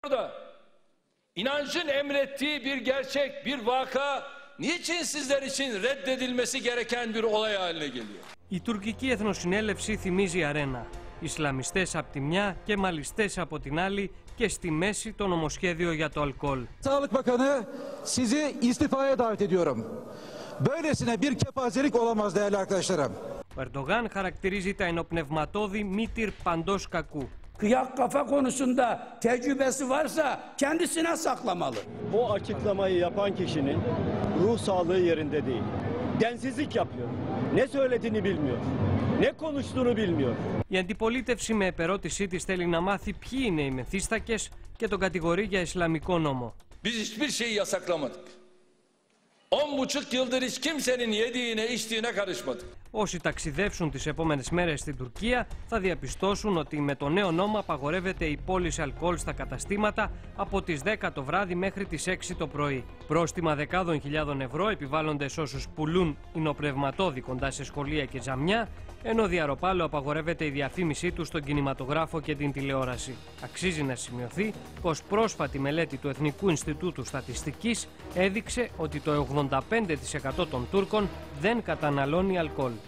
İnancın emrettiği bir gerçek, bir vaka niçin sizler için reddedilmesi gereken bir olay haline geliyor? Η τουρκική εθνοσυνέλευση θυμίζει αρένα. Ισλαμιστές από τη μια και μαλιστές από την άλλη και στη μέση το νομοσχέδιο για το αλκοόλ. Sağlık Bakanı, sizi istifaya davet ediyorum. Böylesine bir kepazelik olamaz değerli arkadaşlarım. Ο Ερντογάν χαρακτηρίζει τα ενοπνευματώδη μήτυρ παντός κακού. Kıyak kafa konusunda tecrübesi varsa kendisine saklamalı. O açıklamayı yapan kişinin ruh sağlığı yerinde değil. Densizlik yapıyor. Ne söylediğini bilmiyor. Ne konuştuğunu bilmiyor. Η αντιπολίτευση με επερώτησή της θέλει να μάθει ποιοι είναι οι μεθύστακες και τον κατηγορεί για Ισλαμικό νόμο. Biz hiçbir şeyi yasaklamadık. 10,5 yıldır hiç kimsenin yediğine, içtiğine karışmadık. Όσοι ταξιδέψουν τις επόμενες μέρες στην Τουρκία θα διαπιστώσουν ότι με το νέο νόμο απαγορεύεται η πώληση αλκοόλ στα καταστήματα από τις 10 το βράδυ μέχρι τις 6 το πρωί. Πρόστιμα δεκάδων χιλιάδων ευρώ επιβάλλονται σε όσους πουλούν υνοπνευματώδη κοντά σε σχολεία και τζαμιά, ενώ διαρροπάλου απαγορεύεται η διαφήμισή του στον κινηματογράφο και την τηλεόραση. Αξίζει να σημειωθεί πως πρόσφατη μελέτη του Εθνικού Ινστιτούτου Στατιστικής έδειξε ότι το 85% των Τούρκων δεν καταναλώνει αλκοόλ.